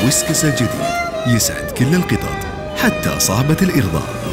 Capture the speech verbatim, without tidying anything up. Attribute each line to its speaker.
Speaker 1: ويسكس الجديد يسعد كل القطط حتى صعبة الإرضاء.